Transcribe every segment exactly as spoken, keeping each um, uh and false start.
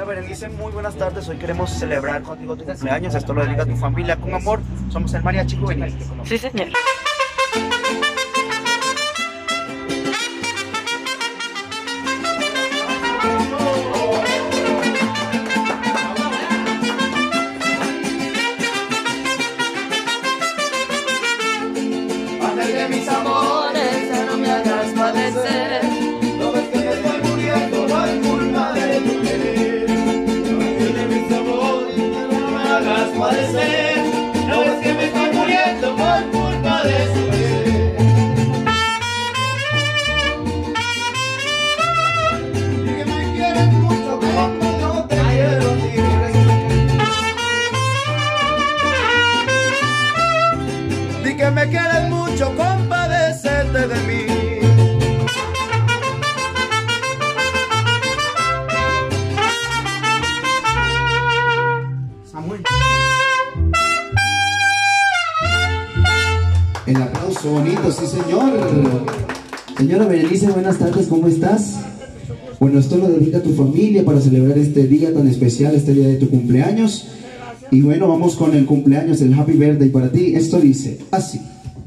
Berenice, muy buenas tardes. Hoy queremos celebrar contigo tu cumpleaños. Esto lo dedica a tu familia con amor. Somos el Mariachi Juvenil. Sí, señor. Ángel de mis amores, ya no me hagas padecer. No ves que me estoy muriendo por culpa de tu querer. Ángel de mis amores, ya no me hagas padecer. No ves que me estoy muriendo por culpa de su querer. Y que me quieres mucho como yo te quiero, di que me quieres mucho, compadécete de mí. Samuel. El aplauso bonito, sí señor. Señora Berenice, buenas tardes, ¿cómo estás? Bueno, esto lo dedica a tu familia para celebrar este día tan especial, este día de tu cumpleaños. Y bueno, vamos con el cumpleaños, el Happy Birthday para ti. Esto dice así.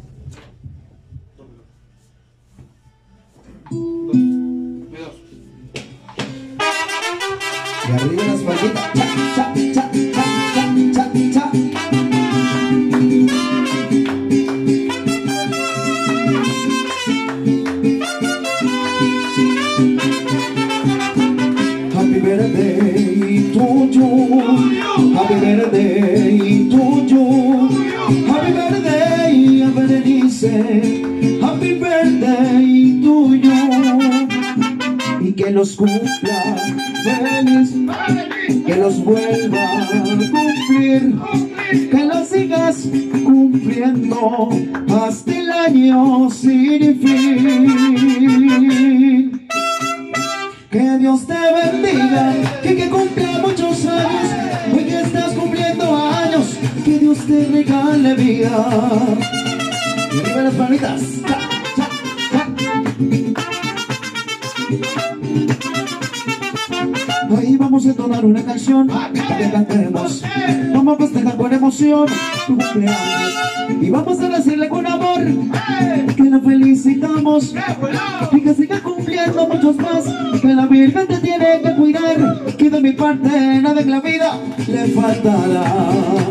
Y arriba las palmitas. Cha, cha, cha, cha, cha, cha, cha. Happy birthday to you. Happy birthday to you. Happy birthday, Berenice. Happy birthday to you. Y que los cumpla feliz, que los vuelva a cumplir, que los sigas cumpliendo hasta el año sin fin. Que Dios te bendiga, que, que cumpla muchos años, hoy que estás cumpliendo años, que Dios te regale vida. Y arriba las palmitas. Cha, cha, cha. Hoy vamos a entonar una canción que cantemos. Vamos a festejar con emoción tu cumpleaños. Y vamos a decirle con amor que la felicitamos y que siga cumpliendo muchos más. Que la Virgen te tiene que cuidar. Que de mi parte nada en la vida le faltará.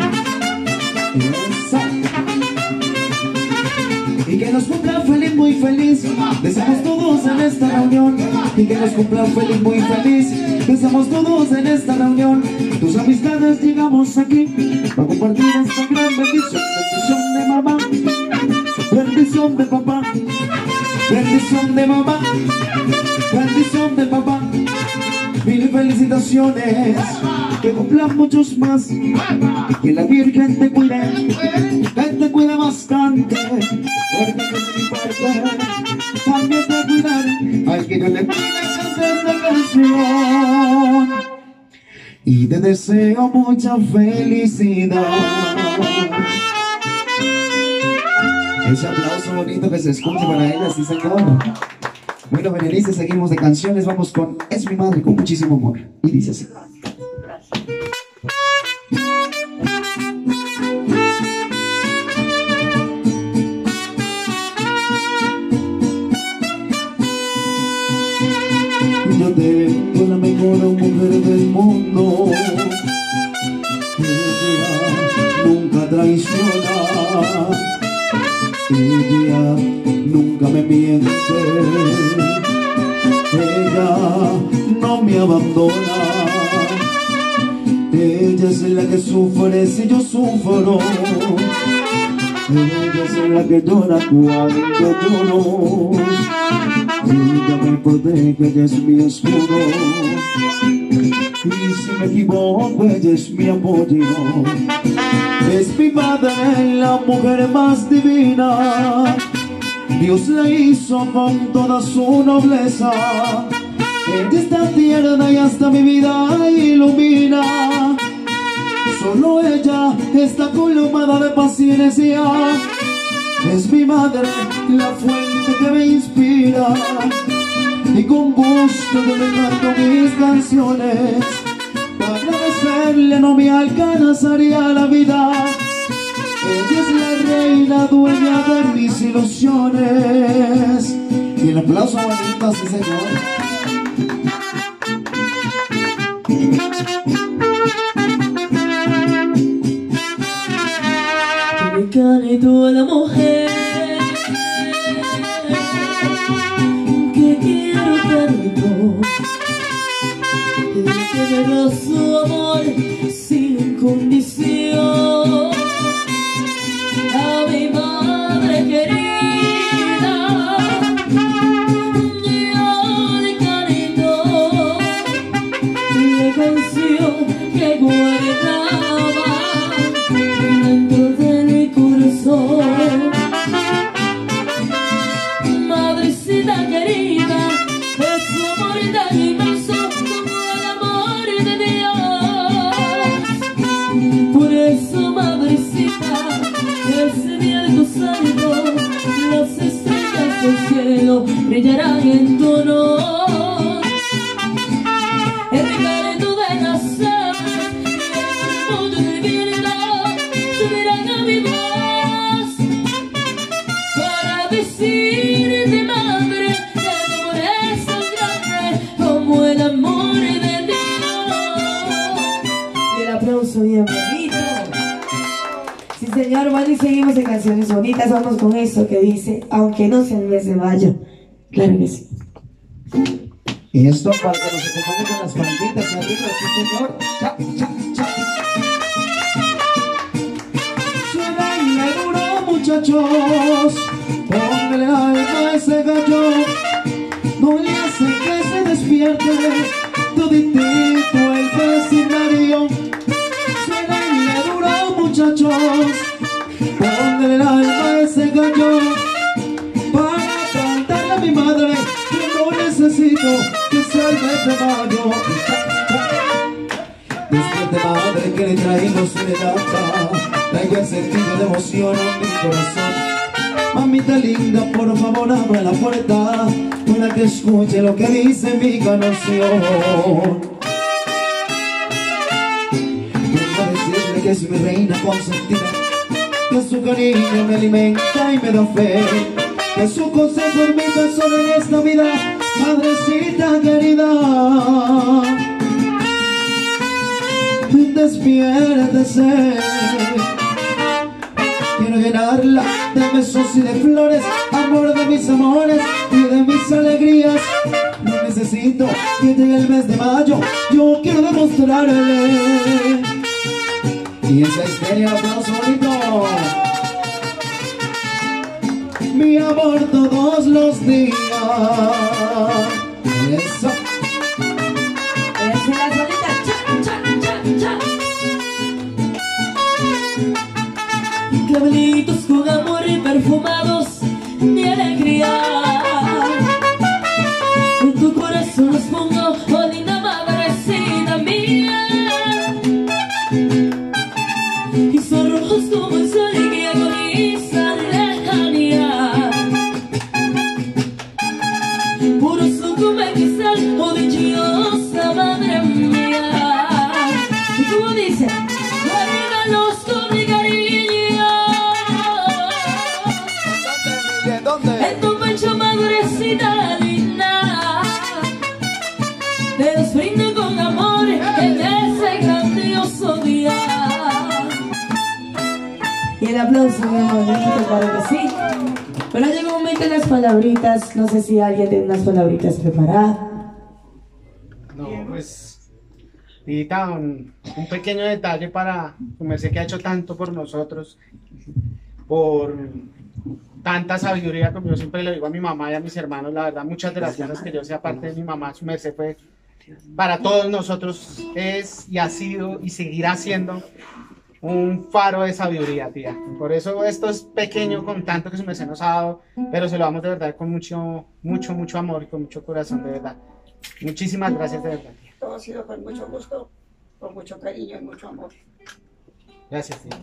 Y que nos cumplan feliz, muy feliz. Deseamos todos en esta reunión. Y que nos cumplan feliz, muy feliz. Deseamos todos en esta reunión. Tus amistades llegamos aquí para compartir esta gran bendición. Bendición de mamá, bendición de papá, bendición de mamá, bendición de papá. Mil felicitaciones, que cumplan muchos más. Y que la Virgen te cuide, que te cuida bastante. Porque de mi parte también te cuidaré. Ay, que yo le cuide esta canción. Y te deseo mucha felicidad. Ese aplauso bonito que se escuche para ella, sí señor. Bueno, Berenice, seguimos de canciones. Vamos con Es mi madre, con muchísimo amor. Y dice así. Yo tengo la mejor mujer del mundo. Ella nunca traiciona. Ella nunca me miente. Ella no me abandona. Ella es la que sufre si yo sufro. Ella es la que llora cuando lloro. Ella me protege, ella es mi escudo. Y si me equivoco, ella es mi apoyo. Es mi madre, la mujer más divina. Dios la hizo con toda su nobleza. Ella está tierna y hasta mi vida ilumina. Solo ella está colmada de paciencia. Es mi madre, la fuente que me inspira. Y con gusto yo le canto mis canciones. ella no me alcanzaría la vida. Ella es la reina dueña de mis ilusiones. Y el aplauso bonito a este señor. Canito a la mujer que quiero tanto, que me da su amor sin condición. A mi madre querida, yo le canto la canción que guardaba dentro de mi corazón. Madrecita querida, es su amor tan inmenso como el amor de Dios. Por eso, madrecita, ese día de tu santo, las estrellas del cielo brillarán en tu honor. El canto de las aves y el mundo del viento subirán a mi voz para decirte, madre, que tu amor es tan grande como el amor de Dios. Y el aplauso bien bonito. Sí, señor, bueno, y seguimos en canciones bonitas. Vamos con esto que dice, aunque no sea el mes de mayo. Claro que sí. Y esto para que nos acompañe con las palmitas arriba, sí señor. Cha, cha, cha. Suena y le duro, muchachos. Póngale alma a ese gallo. No le hace que se despierte toditito el vecindario. Suena y le duro, muchachos. Póngale el alma a ese gallo. Para cantarle a mi madre que no necesito que sea el mes de mayo. Despierte, madre, que le traigo serenata. Traigo el sentido de emoción en mi corazón. Mamita linda, por favor abre la puerta para que escuche lo que dice mi canción. Vengo a decirle que es mi reina consentida, que su cariño me alimenta y me da fe, que su consejo es mi tesoro en esta vida, madrecita querida. Despiértese, quiero llenarla de besos y de flores, amor de mis amores y de mis alegrías. No necesito que llegue el mes de mayo, yo quiero demostrarle. Y esa histeria, un aplauso bonito. Mi amor todos los días. Eso. Esa es la solita. Cha, cha, cha, cha. Clavelitos con amor y perfumados de alegría. En tu corazón los pongo, oh linda madrecita mía. Y son rojos como el sol que agoniza de lejanía. Puro son como el cristal, oh dichosa madre mía. Y como dice, guárdalos con mi cariño. ¿Dónde? En tu pecho, madrecita linda, te los brindo con amor en ese grandioso día. Y el aplauso bien bonito, claro que sí. Pero llega un momento en las palabritas. No sé si alguien tiene unas palabritas preparadas. No, pues, Tita, un, un pequeño detalle para su merced que ha hecho tanto por nosotros, por tanta sabiduría, como yo siempre le digo a mi mamá y a mis hermanos. La verdad, muchas de las cosas que yo sea parte de mi mamá, su merced fue para todos nosotros, es y ha sido y seguirá siendo un faro de sabiduría, tía. Por eso esto es pequeño con tanto que su merced nos ha dado, pero se lo damos de verdad con mucho, mucho, mucho amor y con mucho corazón, de verdad. Muchísimas gracias, de verdad, tía. Todo ha sido con mucho gusto, con mucho cariño y mucho amor. Gracias, tía.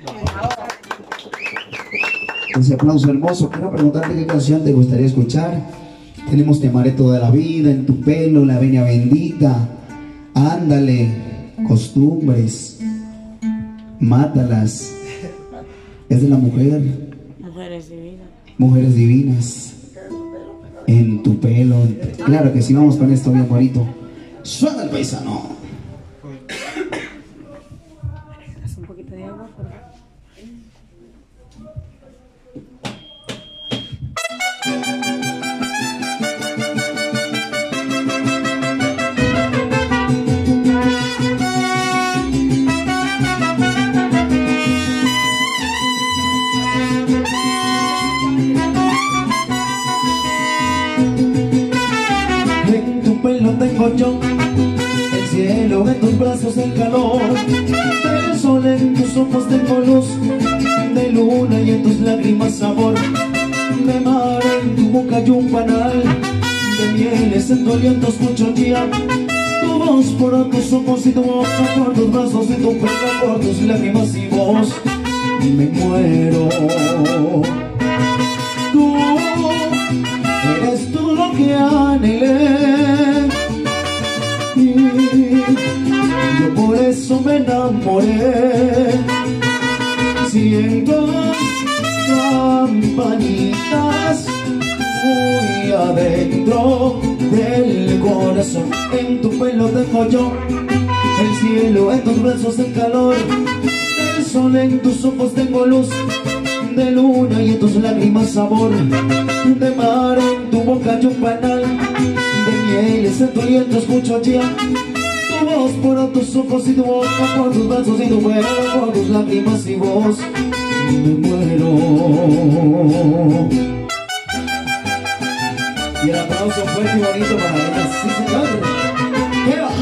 Ese aplauso hermoso. Quiero preguntarte qué canción te gustaría escuchar. Tenemos Te amaré toda la vida, En tu pelo, La venia bendita, Ándale, Costumbres, Mátalas. Es de la mujer. Mujeres divinas. Mujeres divinas. En tu pelo. Claro que sí, vamos con esto bien bonito. Suena el paisano. Haz un poquito de agua, por favor. En tu pelo tengo yo el cielo, en tus brazos el calor del sol, en tus ojos tengo luz de luna y en tus lágrimas sabor de mar, en tu boca hay un panal de mieles, en tu aliento escucho ya tu voz por tus ojos y tu boca, por tus brazos y tu pelo, por tus lágrimas y voz me muero. Tú eres todo lo que anhelé y yo por eso me enamoré. Siento campanitas muy adentro del corazón. En tu pelo tengo yo el cielo, en tus brazos el calor del sol, en tus ojos tengo luz de luna y en tus lágrimas sabor de mar, en tu boca hay un panal de mieles, en tu aliento escucho ya tu voz por tus ojos y tu boca, por tus brazos y tu pelo, por tus lágrimas y voz me muero. Y el aplauso fuerte y bonito para ellas, sí señor. ¿Qué va?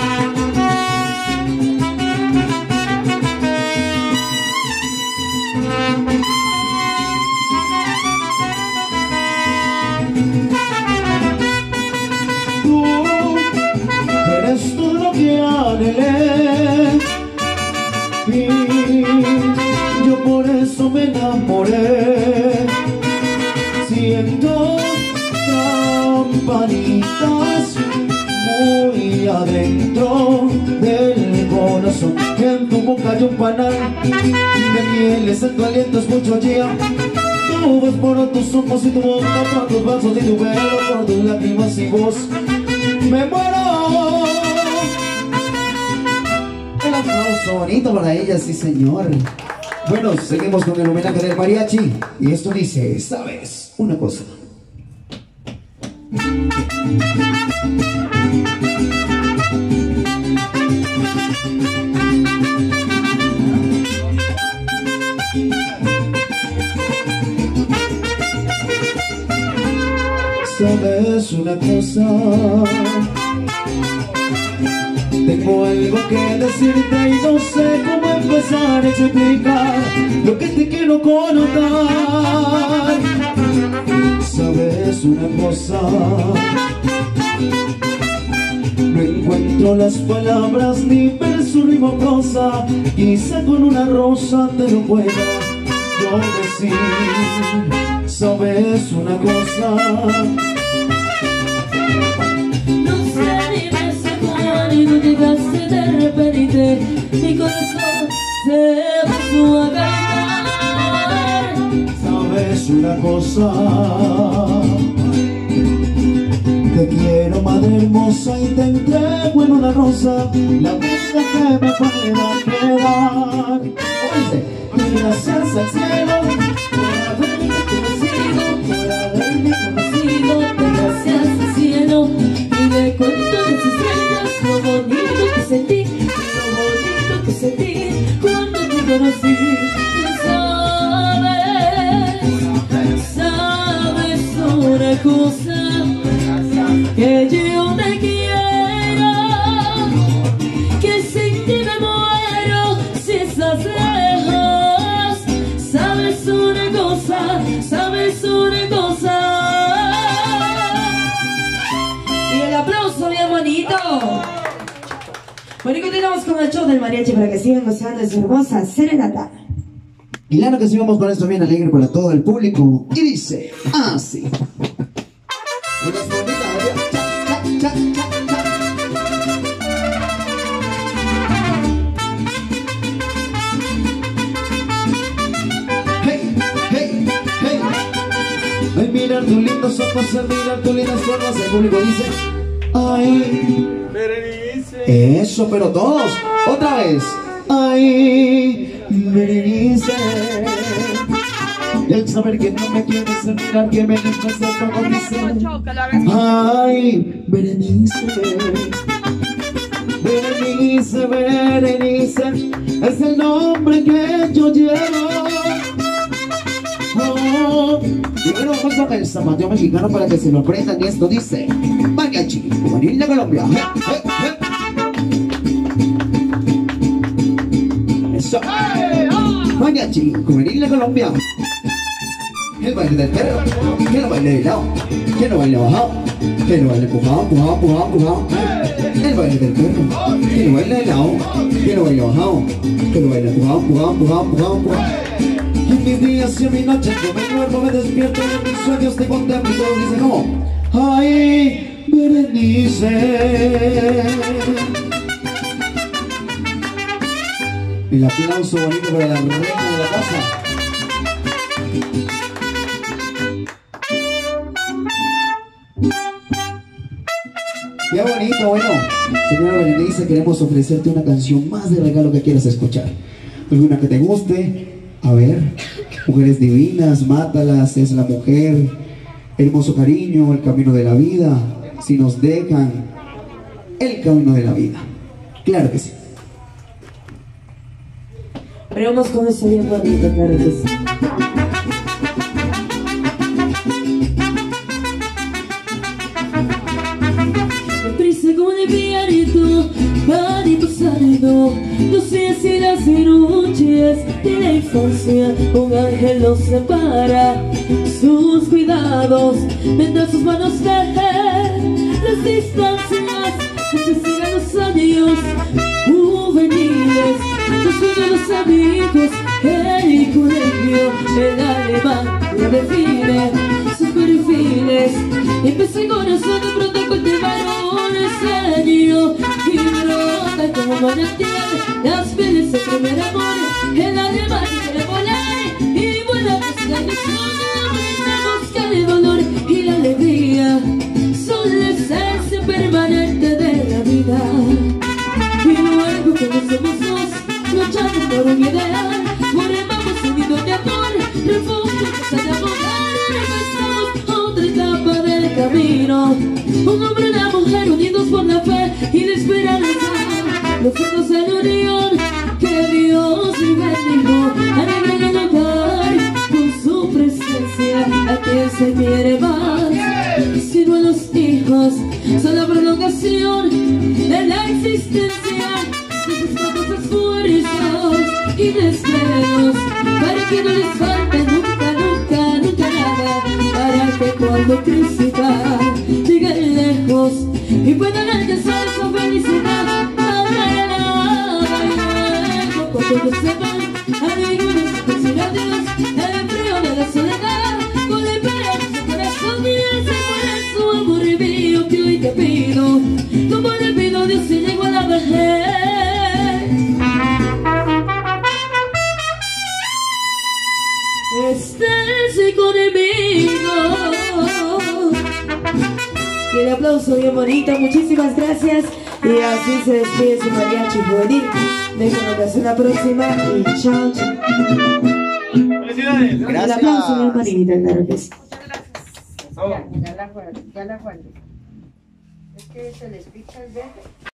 Tú eres todo lo que anhelé y yo por eso me enamoré. Siento campanitas muy adentro del corazón. En tu boca hay un panal de mieles, en tu aliento escucho ya tu voz por tus ojos y tu boca, por tus brazos y tu pelo, por tus lágrimas y voz me muero. El aplauso bonito para ella, sí señor. Bueno, seguimos con el homenaje del mariachi y esto dice, ¿sabes una cosa? ¿Sabes una cosa? Tengo algo que decirte y no sé cómo empezar a explicar lo que te quiero contar. ¿Sabes una cosa? No encuentro las palabras ni verso ni cosa, quizá con una rosa te lo pueda yo decir. ¿Sabes una cosa? Y no llegaste de repente, mi corazón se puso a cantar. ¿Sabes una cosa? Te quiero, madre hermosa, y te entrego en una rosa la vida que me pueda quedar. Oye, gracias al cielo por haberme conocido, por haberme conocido, gracias al cielo y de cuento de sus estrellas. Lo bonito que sentí, lo bonito que sentí cuando te conocí. Sabes, sabes una cosa, que yo te quiero, que sin ti me muero si estás lejos. Sabes una cosa, sabes una cosa. Y el aplauso bien bonito. Bueno, y continuamos con el show del mariachi para que sigan gozando de su hermosa serenata. Y claro que sí, vamos con esto bien alegre para todo el público. Y dice así. Unas bonitas, cha, cha, cha, cha. mirar tus lindos ojos, al mirar tus lindas formas, el público dice, ay, Berenice. Eso, pero todos, otra vez, ay, Berenice. Y el saber que no me quieres, el mirar que me dejas, el todo dice, ay, Berenice. Berenice, Berenice, es el nombre que yo llevo. Oh. Y bueno, vamos con el zapateo mexicano para que se lo aprendan. Y esto dice, Mariachi, Juvenil de Colombia. Eh, eh, eh. Eso. Mariachi, Juvenil de Colombia. El baile del perro, que lo baile de lado, que lo baile bajado, que lo baile empujado, empujado, empujado, empujado. El baile del perro, que lo baile de lado, que lo baile bajado, que lo baile empujado, empujado, empujado, empujado, empujado. En mis días y en mis noches yo me duermo, me despierto, en mis sueños te contemplo y todos dicen como, ay, Berenice. El aplauso bonito para la reina de la casa. Qué bonito, bueno, señora Berenice, queremos ofrecerte una canción más de regalo que quieras escuchar. Alguna que te guste. A ver, Mujeres Divinas, Mátalas, Es la Mujer, Hermoso Cariño, El Camino de la Vida, Si Nos Dejan, El Camino de la Vida. Claro que sí. Pero vamos con eso bien bonito, claro que sí. Prisa como de pianito, manito salido, los días y las noches de la infancia, un ángel nos separa, sus cuidados, mientras sus manos dejen las distancias, se sigan los años juveniles, los sueños, los amigos, el colegio, el alemán, la define, sus perfiles, empecé con eso de pronto cultivar un enseño y brota como manantial, las pieles de primer amor, el alemán quiere volar y vuela hacia el sueño, buscar el dolor y la alegría, son la esencia permanente de la vida. Y luego conocemos dos, luchando por un ideal, morimos unidos de amor, refugio, casa de abogar, empezamos otra etapa del camino, un hombre y una mujer unidos por la fe y la esperanza, los frutos de la unión que Dios bendijo, alegran el hogar con su presencia, a quien se quiere más, sino a los hijos, son la prolongación de la existencia, necesitamos esfuerzos y deseos para que no les falte nunca, nunca, nunca nada, para que cuando crezcan lleguen lejos y puedan alcanzar su felicidad. Cuando no sepan a ninguna situación, a Dios, el frío de la soledad, con la esperanza en su corazón, y ese por eso amor mío que hoy te pido, como le pido a Dios si llego a la vejez. Estés conmigo. Y el aplauso bien bonito, muchísimas gracias. Y así se despide su mariachi juvenil. Déjanos hasta la próxima y chao, chao. Felicidades. El aplauso bien bonito, claro que sí. Ya, ya la guardo, ya la guardo. Es que se les picha el verde.